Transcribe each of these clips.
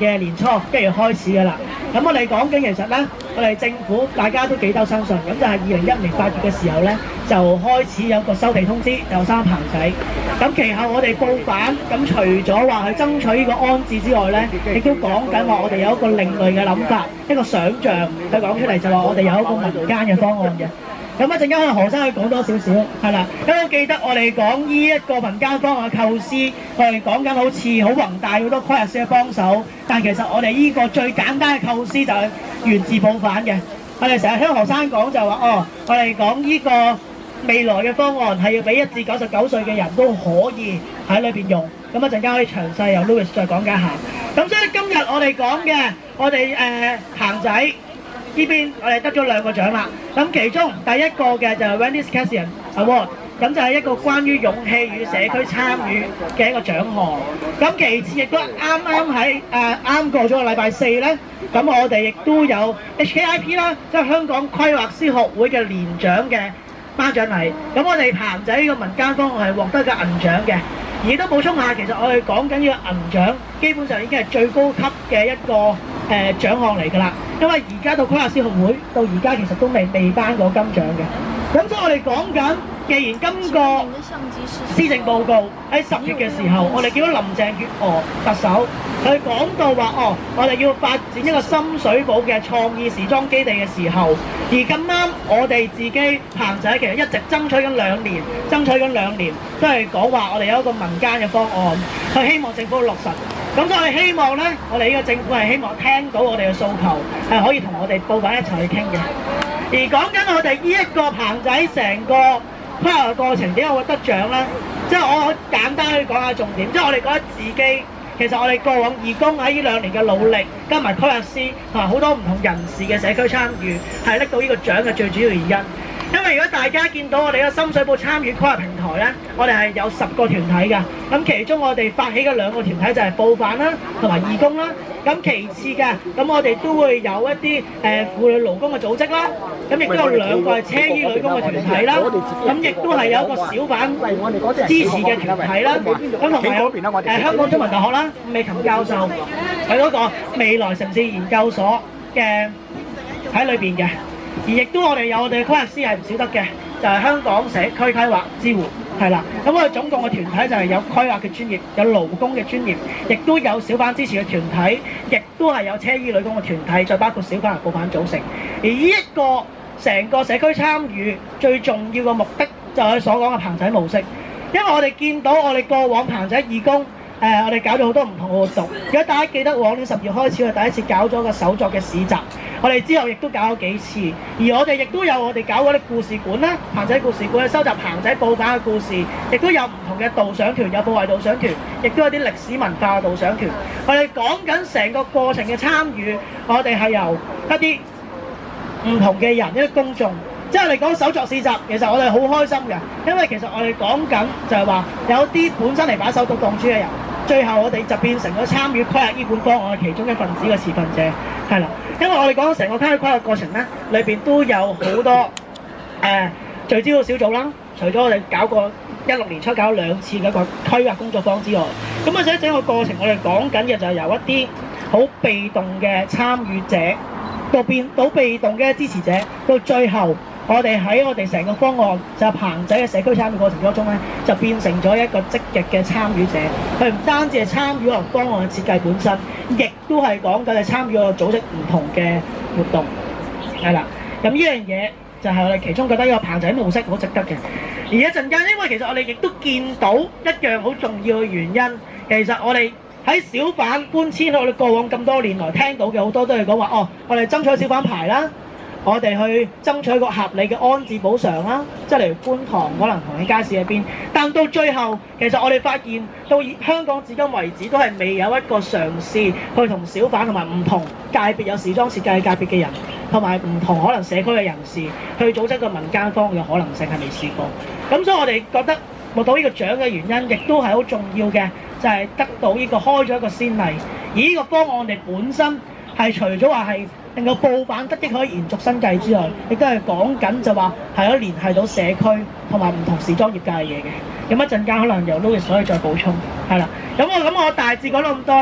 嘅年初1月開始㗎啦。咁我哋講緊其實咧，我哋政府大家都幾兜相信，咁就係2015年8月嘅時候咧，就開始有個收地通知，有三棚仔。咁其後我哋報反，咁除咗話去爭取呢個安置之外咧，亦都講緊話我哋有一個另類嘅諗法，一個想像去講出嚟，就話我哋有一個民間嘅方案嘅。咁一陣間可能何生去講多少少，係啦。咁我記得我哋講呢一個民間方案嘅構思，我哋講緊好似好宏大，好多規劃師嘅幫手，但其實我哋呢個最簡單嘅構思就係源自報反嘅。我哋成日聽何生講就話，我哋講呢個未來嘅方案係要俾1至99歲嘅人都可以喺裏邊用。咁一陣間可以詳細由 Louis 再講解下。咁所以今日我哋講嘅，我哋棚仔呢邊我哋得咗2個獎啦。咁其中第一個嘅就係 Wendy Cassian Award， 咁就係一個關於勇氣與社區參與嘅一個獎項。咁其次亦都啱過咗個禮拜4咧，咁我哋亦都有 HKIP 啦，即係香港規劃師學會嘅年獎嘅頒獎禮。咁我哋棚仔呢個民間方案係獲得個銀獎嘅。而都補充下，其實我哋講緊呢個銀獎，基本上已經係最高級嘅一個獎項嚟㗎啦。因為而家到規劃師學會到而家其實都未頒過金獎嘅。咁所以我哋講緊，既然今個施政報告喺10月嘅時候，我哋見到林鄭月娥特首佢講到話，我哋要發展一個深水埗嘅創意時裝基地嘅時候，而咁啱我哋自己棚仔其實一直爭取緊2年，都係講話我哋有一個民間嘅方案，去希望政府落實。咁所以我哋希望咧，我哋呢個政府係希望聽到我哋嘅訴求，係可以同我哋報反一齊去傾嘅。而講緊我哋呢一個棚仔成個規劃嘅過程點解會得獎咧？即係我簡單去講下重點，即係我哋覺得自己其實我哋過往義工喺呢2年嘅努力，加埋規劃師同埋好多唔同人士嘅社區參與，係拎到呢個獎嘅最主要原因。因為如果大家見到我哋嘅深水埗參與規劃平台咧，我哋係有10個團體㗎。咁其中我哋發起嘅2個團體就係報反啦，同埋義工啦。咁其次嘅，咁我哋都會有一啲婦女勞工嘅組織啦。咁亦都有2個係車衣女工嘅團體啦。咁亦都係有一個小販支持嘅團體啦。咁同埋有香港中文大學啦，伍美琴教授佢嗰個未來城市研究所嘅喺裏邊嘅。而亦都我哋有我哋嘅規劃師係唔少得嘅，就係香港社區規劃支援，係啦。咁我哋總共嘅團體就係有規劃嘅專業，有勞工嘅專業，亦都有小販支持嘅團體，亦都係有車衣女工嘅團體，再包括小販同報販組成。而呢一個成個社區參與最重要嘅目的，就係所講嘅棚仔模式。因為我哋見到我哋過往棚仔義工，我哋搞咗好多唔同嘅活動。如果大家記得往年10月開始，我哋第一次搞咗個手作嘅市集。我哋之後亦都搞咗幾次，而我哋亦都有我哋搞嗰啲故事館啦，棚仔故事館去收集棚仔報反嘅故事，亦都有唔同嘅導賞團，有報圍導賞團，亦都有啲歷史文化嘅導賞團。我哋講緊成個過程嘅參與，我哋係由一啲唔同嘅人，一啲公眾，即係我哋講手作市集，其實我哋好開心嘅，因為其實我哋講緊就係話有啲本身嚟擺手作檔主嘅人，最後我哋就變成咗參與規劃呢本方案嘅其中一份子嘅持份者，係啦。因為我哋講成個參與規劃過程咧，裏邊都有好多聚焦嘅小組啦。除咗我哋搞過16年初搞2次嘅一個規劃工作坊之外，咁或者整個過程我哋講緊嘅就係由一啲好被動嘅參與者到變到被動嘅支持者，到最後我哋喺我哋成個方案就係棚仔嘅社區參與過程當中咧，就變成咗一個積極嘅參與者。佢唔單止係參與個方案嘅設計本身，亦都係講緊係參與個組織唔同嘅活動，係啦。咁呢樣嘢就係我哋其中覺得呢個棚仔模式好值得嘅。而一陣間，因為其實我哋亦都見到一樣好重要嘅原因，其實我哋喺小販搬遷，我哋過往咁多年來聽到嘅好多都係講話，我哋爭取小販牌啦。我哋去爭取個合理嘅安置補償啦，即係例如觀塘可能同你街市入邊，但到最後其實我哋發現到香港至今為止都係未有一個嘗試去同小販同埋唔同界別有時裝設計界別嘅人，同埋唔同可能社區嘅人士去組織個民間方案嘅可能性係未試過。咁所以我哋覺得獲到呢個獎嘅原因，亦都係好重要嘅，就係得到呢個開咗一個先例。而呢個方案我哋本身係除咗話係令到報販得益可以延續生計之外，亦都係講緊就話係可以聯繫到社區同埋唔同時裝業界嘅嘢嘅。咁一陣間可能由 Louis 可以再補充，係啦。咁我大致講到咁多啦。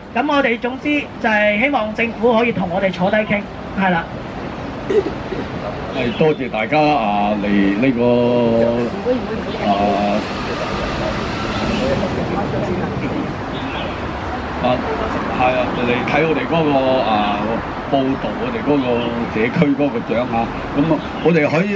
咁我哋總之就係希望政府可以同我哋坐低傾，係啦。 係多謝大家嚟呢個係啊嚟睇我哋嗰個報導，我哋嗰個社區嗰個獎嚇。咁我哋可以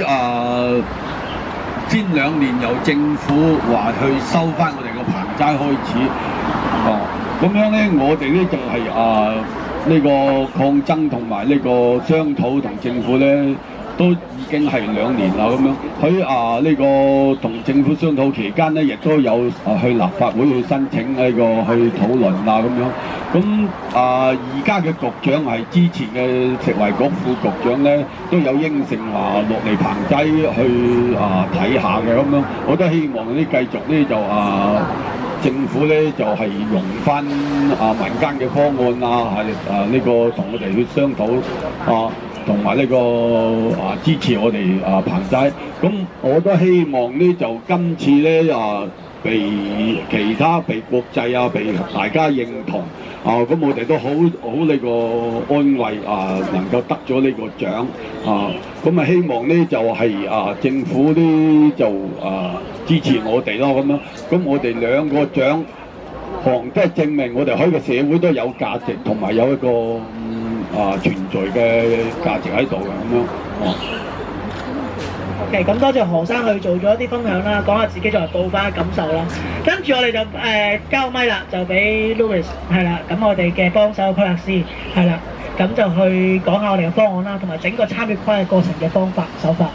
先2年由政府話去收翻我哋個棚齋開始，咁樣咧我哋咧就係呢個抗爭同埋呢個商討同政府咧都已經係2年啦咁樣。喺呢個同政府商討期間咧，亦都有去立法會去申請呢個去討論咁樣。咁而家嘅局長係之前嘅食衞局副局長咧，都有應承話落嚟棚仔去睇下嘅咁樣。我都希望咧繼續咧就政府咧就係用翻民間嘅方案係呢個同我哋去商討同埋呢個支持我哋棚仔。咁我都希望咧就今次咧被其他被國際被大家認同咁我哋都好呢個安慰能夠得咗呢個獎咁希望咧就係政府咧就支持我哋咯咁樣。咁我哋2個獎項即係證明我哋喺個社會都有價值，同埋有一個存在嘅價值喺度嘅咁樣。 OK， 咁多謝何生去做咗一啲分享啦，講下自己作為報販嘅感受啦。跟住我哋就交咪啦，就俾 Louis 係啦，咁我哋嘅幫手規劃師係啦，咁就去講下我哋嘅方案啦，同埋整個參與規劃過程嘅方法手法。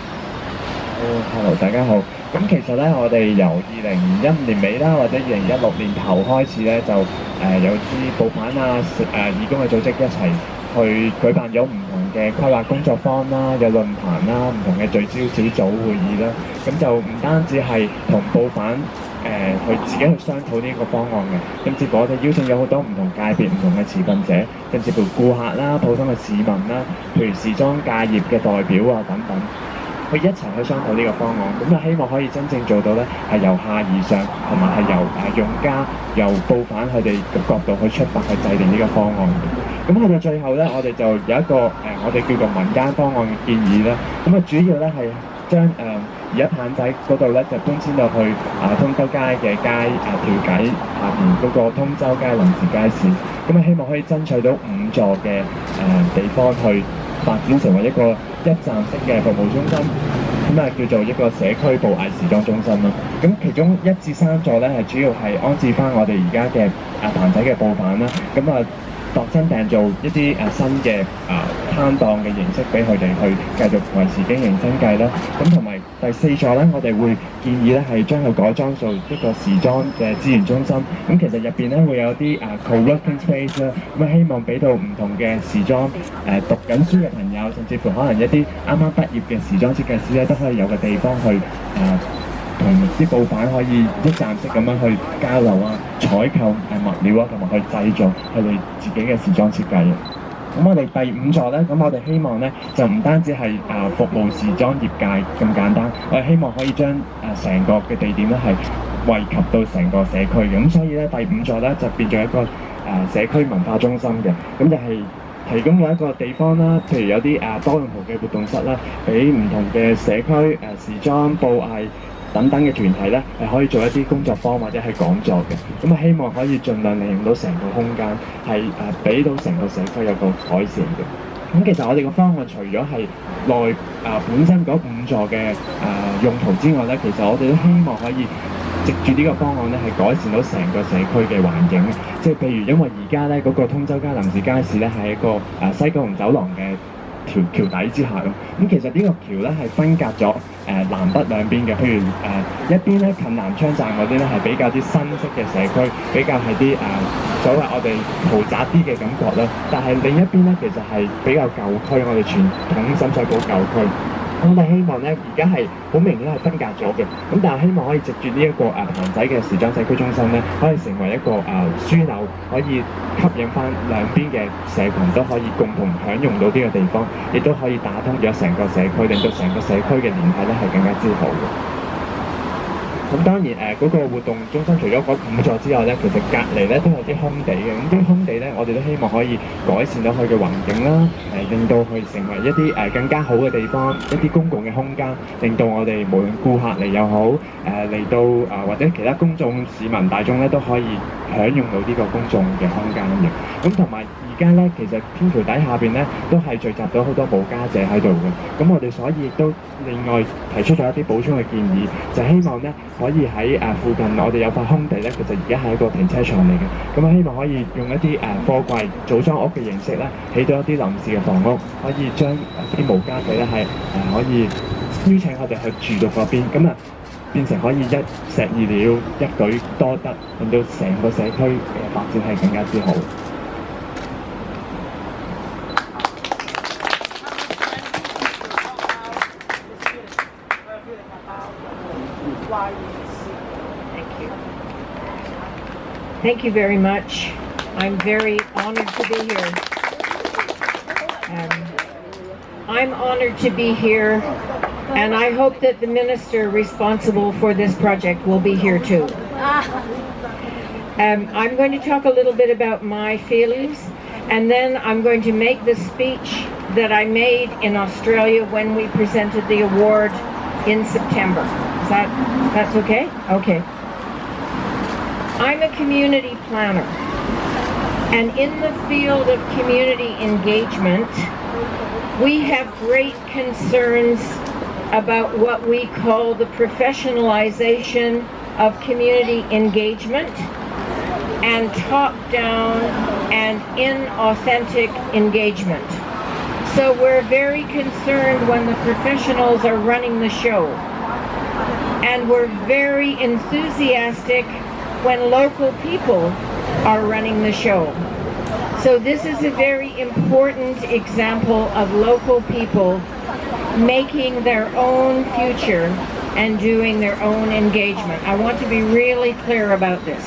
Hello， 大家好。咁其實咧，我哋由2015年尾啦，或者2016年頭開始咧，就有啲報販義工嘅組織一齊去舉辦咗唔同嘅規劃工作坊啦，有論壇啦，唔同嘅聚焦小組會議啦。咁就唔單止係同報販去自己去商討呢個方案嘅，甚至乎我哋邀請咗好多唔同界別、唔同嘅持份者，甚至乎顧客啦、普通嘅市民啦，譬如時裝界業嘅代表等等。去一齊去商討呢個方案，咁就希望可以真正做到咧，係由下而上，同埋係由用家、由報販佢哋嘅角度去出發去制定呢個方案。咁去到最後咧，我哋就有一個我哋叫做民間方案嘅建議啦。咁主要咧係將而家棚仔嗰度咧就搬遷到去通州街嘅街調解下面嗰個通州街臨時街市。咁希望可以爭取到5座嘅地方去發展成為一個一站式嘅服務中心，咁叫做一個社區布藝時裝中心啦。咁其中1至3座咧係主要係安置翻我哋而家嘅棚仔嘅報販啦。咁度身訂造一啲新嘅攤檔嘅形式俾佢哋去繼續維持經營生計啦。咁同埋第4座咧，我哋會建議咧係將佢改裝做一個時裝嘅資源中心。咁其實入邊咧會有啲co-working space 啦。咁希望俾到唔同嘅時裝讀緊書嘅朋友，甚至乎可能一啲啱啱畢業嘅時裝設計師咧，都可以有個地方去同啲報販可以一站式咁樣去交流採購物料同埋去製造佢哋自己嘅時裝設計。咁我哋第5座咧，咁我哋希望咧就唔單止係服務時裝業界咁簡單，我哋希望可以將成個嘅地點咧係惠及到成個社區嘅。咁所以咧第5座咧就變咗一個社區文化中心嘅，咁就係提供咗一個地方啦，譬如有啲多用途嘅活動室啦，俾唔同嘅社區時裝布藝等等嘅團體咧，係可以做一啲工作坊或者係講座嘅。咁希望可以盡量利用到成個空間，係俾到成個社區有個改善嘅。咁其實我哋個方案除咗係內本身嗰5座嘅用途之外咧，其實我哋都希望可以藉住呢個方案咧，係改善到成個社區嘅環境。即係譬如因為而家咧嗰個通州街臨時街市咧係一個西九龍走廊嘅橋底之下咁其實呢個橋咧係分隔咗南北兩邊嘅。譬如一邊咧近南昌站嗰啲咧係比較啲新式嘅社區，比較係啲所謂我哋豪宅啲嘅感覺啦。但係另一邊咧其實係比較舊區，我哋傳統深水埗舊區。我哋希望咧，而家係好明顯係分隔咗嘅，咁但係希望可以藉住呢一個棚仔嘅時裝社區中心咧，可以成為一個樞紐，可以吸引翻兩邊嘅社群都可以共同享用到呢個地方，亦都可以打通咗成個社區，令到成個社區嘅聯繫咧係更加之好嘅。 咁當然嗰個活動中心除咗嗰5座之外咧，其實隔離咧都有啲空地嘅。咁啲空地咧，我哋都希望可以改善到佢嘅環境啦，令到佢成為一啲更加好嘅地方，一啲公共嘅空間，令到我哋無論顧客嚟又好，嚟到或者其他公眾市民大眾咧都可以享用到呢個公眾嘅空間嘅。咁同埋而家咧，其實天橋底下邊咧都係聚集咗好多無家者喺度嘅。咁我哋所以亦都另外提出咗一啲補充嘅建議，就希望咧可以喺附近我哋有塊空地咧，其實而家係一個停車場嚟嘅。咁希望可以用一啲貨櫃組裝屋嘅形式咧，起到一啲臨時嘅房屋，可以將啲無家者咧係可以邀請我哋去住到嗰邊，咁變成可以一石二鳥，一舉多得，令到成個社區嘅發展係更加之好。 Thank you very much. I'm very honored to be here. I'm honored to be here, and I hope that the minister responsible for this project will be here too. I'm going to talk a little bit about my feelings, and then I'm going to make the speech that I made in Australia when we presented the award in September. That's okay? Okay. I'm a community planner, and in the field of community engagement, we have great concerns about what we call the professionalization of community engagement and top-down and inauthentic engagement. So we're very concerned when the professionals are running the show, and we're very enthusiastic when local people are running the show. So this is a very important example of local people making their own future and doing their own engagement. I want to be really clear about this.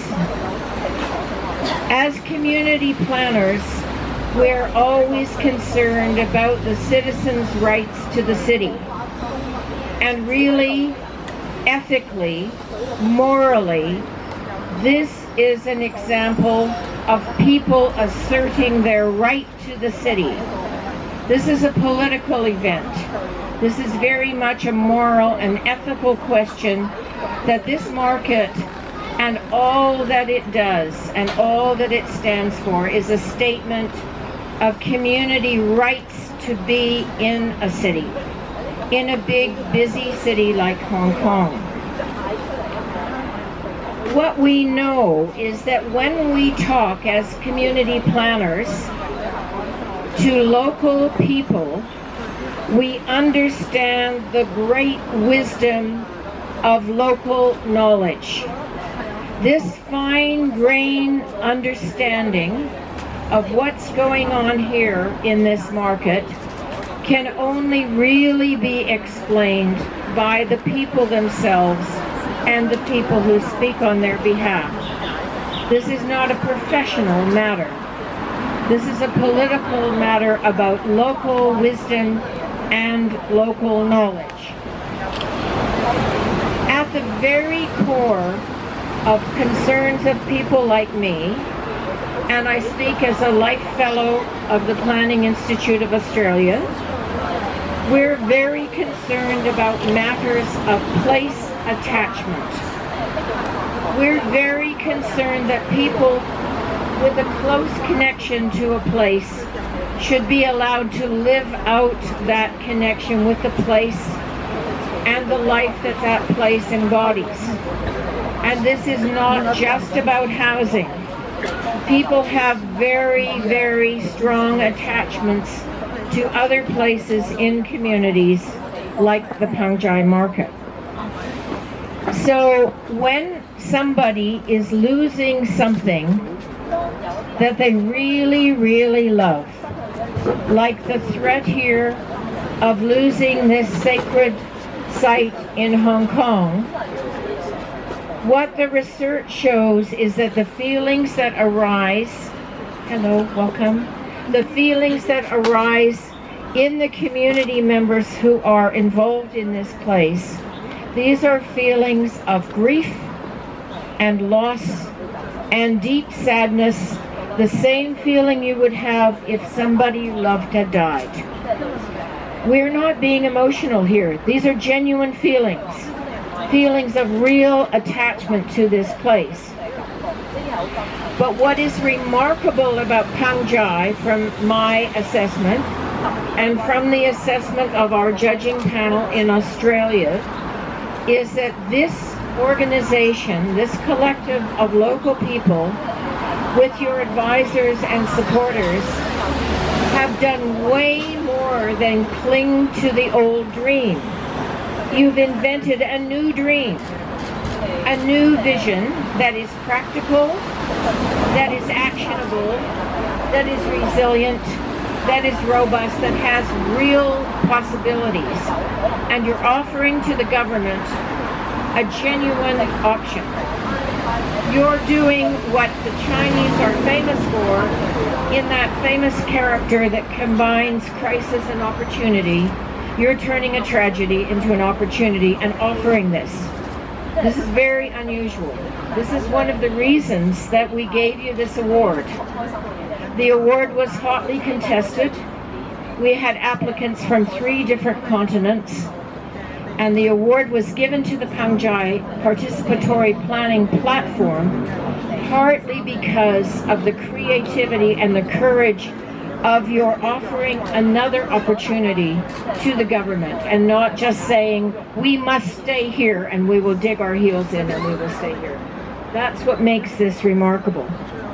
As community planners, we're always concerned about the citizens' rights to the city. And really, ethically, morally, this is an example of people asserting their right to the city. This is a political event. This is very much a moral and ethical question that this market and all that it does and all that it stands for is a statement of community rights to be in a city, in a big, busy city like Hong Kong. What we know is that when we talk as community planners to local people, we understand the great wisdom of local knowledge. This fine-grained understanding of what's going on here in this market can only really be explained by the people themselves and the people who speak on their behalf. This is not a professional matter. This is a political matter about local wisdom and local knowledge. At the very core of concerns of people like me, and I speak as a Life Fellow of the Planning Institute of Australia, we're very concerned about matters of place attachment. We're very concerned that people with a close connection to a place should be allowed to live out that connection with the place and the life that that place embodies. And this is not just about housing. People have very, very strong attachments to other places in communities like the Pangjai market. So when somebody is losing something that they really, really love, like the threat here of losing this sacred site in Hong Kong, what the research shows is that the feelings that arise, hello, welcome, the feelings that arise in the community members who are involved in this place These are feelings of grief and loss and deep sadness, the same feeling you would have if somebody you loved had died. We're not being emotional here. These are genuine feelings, feelings of real attachment to this place. But what is remarkable about Pangjai, from my assessment and from the assessment of our judging panel in Australia, is that this organization, this collective of local people, with your advisors and supporters, have done way more than cling to the old dream. You've invented a new dream, a new vision that is practical, that is actionable, that is resilient, that is robust, that has real possibilities. And you're offering to the government a genuine option. You're doing what the Chinese are famous for in that famous character that combines crisis and opportunity. You're turning a tragedy into an opportunity and offering this. This is very unusual. This is one of the reasons that we gave you this award. The award was hotly contested. We had applicants from 3 different continents, and the award was given to the Pangjai Participatory Planning Platform partly because of the creativity and the courage of your offering another opportunity to the government and not just saying, we must stay here and we will dig our heels in and we will stay here. That's what makes this remarkable.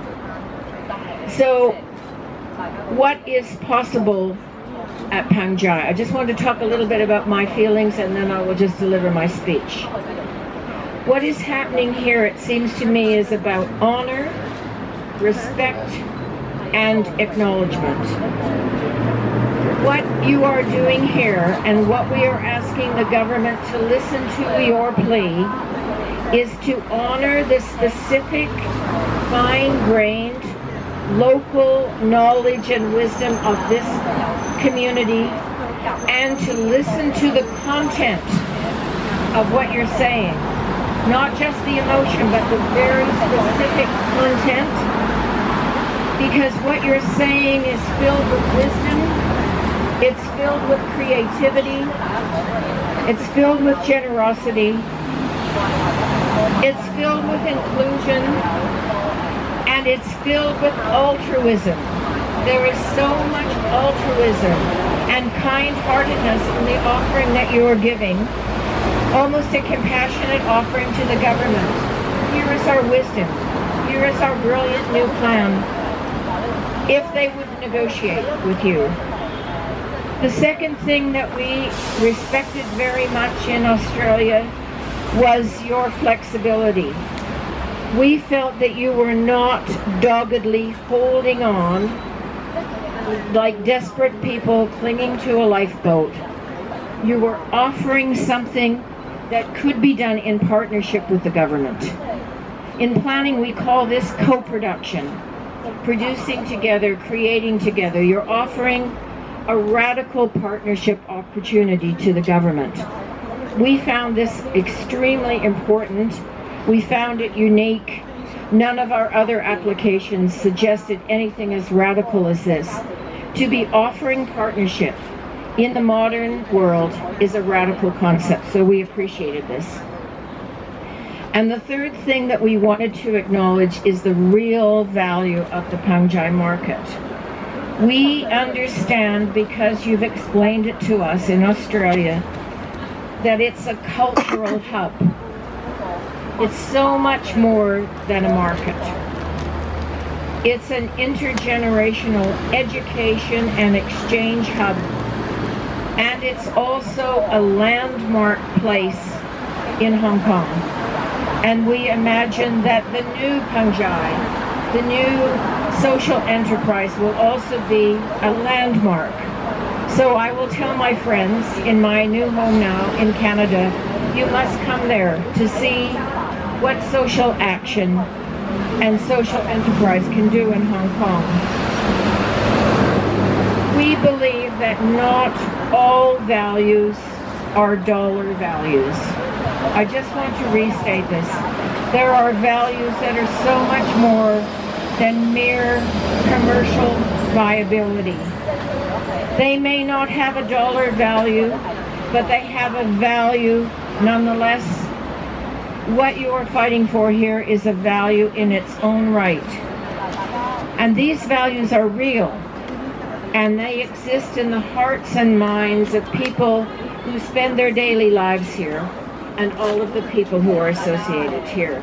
So, what is possible at Pangjai? I just want to talk a little bit about my feelings and then I will just deliver my speech. What is happening here, it seems to me, is about honor, respect, and acknowledgement. What you are doing here and what we are asking the government to listen to your plea is to honor the specific, fine-grained, local knowledge and wisdom of this community and to listen to the content of what you're saying. Not just the emotion, but the very specific content, because what you're saying is filled with wisdom, it's filled with creativity, it's filled with generosity, it's filled with inclusion, and it's filled with altruism. There is so much altruism and kind-heartedness in the offering that you are giving, almost a compassionate offering to the government. Here is our wisdom. Here is our brilliant new plan, if they would negotiate with you. The second thing that we respected very much in Australia was your flexibility. We felt that you were not doggedly holding on like desperate people clinging to a lifeboat. You were offering something that could be done in partnership with the government. In planning, we call this co-production, producing together, creating together. You're offering a radical partnership opportunity to the government. We found this extremely important. We found it unique. None of our other applications suggested anything as radical as this. To be offering partnership in the modern world is a radical concept, so we appreciated this. And the third thing that we wanted to acknowledge is the real value of the Pangjai market. We understand, because you've explained it to us in Australia, that it's a cultural hub. It's so much more than a market. It's an intergenerational education and exchange hub. And it's also a landmark place in Hong Kong. And we imagine that the new Pangjai, the new social enterprise, will also be a landmark. So I will tell my friends in my new home now in Canada, you must come there to see what social action and social enterprise can do in Hong Kong. We believe that not all values are dollar values. I just want to restate this. There are values that are so much more than mere commercial viability. They may not have a dollar value, but they have a value nonetheless. What you are fighting for here is a value in its own right. And these values are real, and they exist in the hearts and minds of people who spend their daily lives here, and all of the people who are associated here.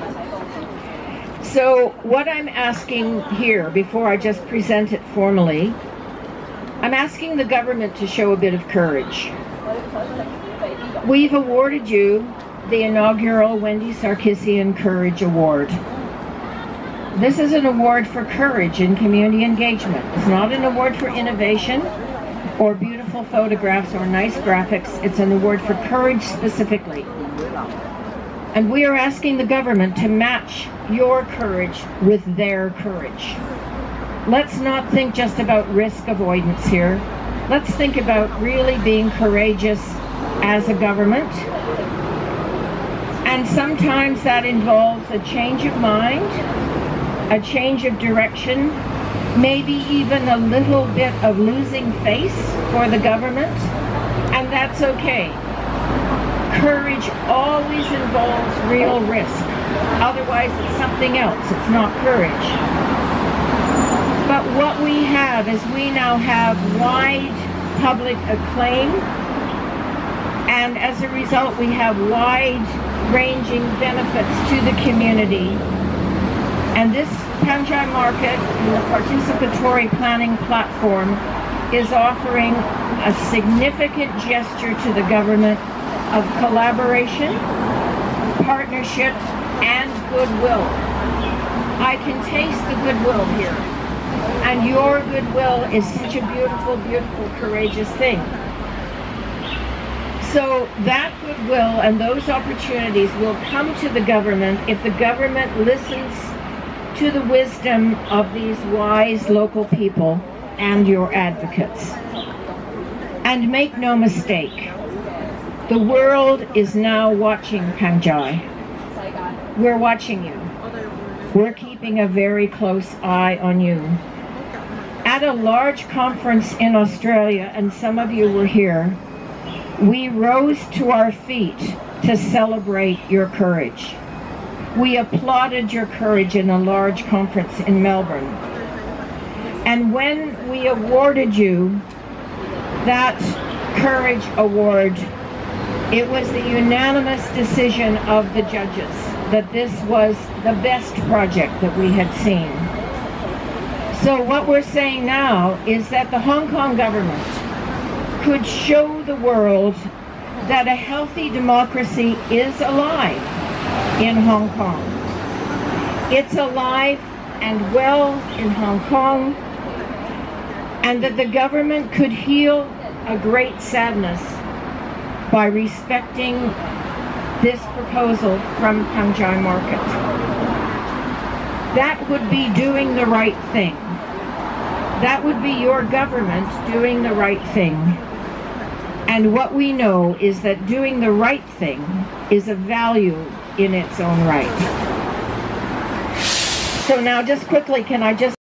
So what I'm asking here, before I just present it formally, I'm asking the government to show a bit of courage. We've awarded you the inaugural Wendy Sarkissian Courage Award. This is an award for courage in community engagement. It's not an award for innovation or beautiful photographs or nice graphics. It's an award for courage specifically. And we are asking the government to match your courage with their courage. Let's not think just about risk avoidance here. Let's think about really being courageous as a government. And sometimes that involves a change of mind, a change of direction, maybe even a little bit of losing face for the government, and that's okay. Courage always involves real risk. Otherwise, it's something else. It's not courage. But what we have is we now have wide public acclaim, and as a result, we have wide-ranging benefits to the community. And this Pangjai Market and the participatory planning platform is offering a significant gesture to the government of collaboration, partnership, and goodwill. I can taste the goodwill here. And your goodwill is such a beautiful, beautiful, courageous thing. So that goodwill and those opportunities will come to the government if the government listens to the wisdom of these wise local people and your advocates. And make no mistake, the world is now watching Pangjai. We're watching you. We're keeping a very close eye on you. At a large conference in Australia, and some of you were here, we rose to our feet to celebrate your courage. We applauded your courage in a large conference in Melbourne. And when we awarded you that Courage Award, it was the unanimous decision of the judges that this was the best project that we had seen. So what we're saying now is that the Hong Kong government could show the world that a healthy democracy is alive in Hong Kong. It's alive and well in Hong Kong, and that the government could heal a great sadness by respecting this proposal from Pangjai Market. That would be doing the right thing. That would be your government doing the right thing. And what we know is that doing the right thing is a value in its own right. So now just quickly, can I just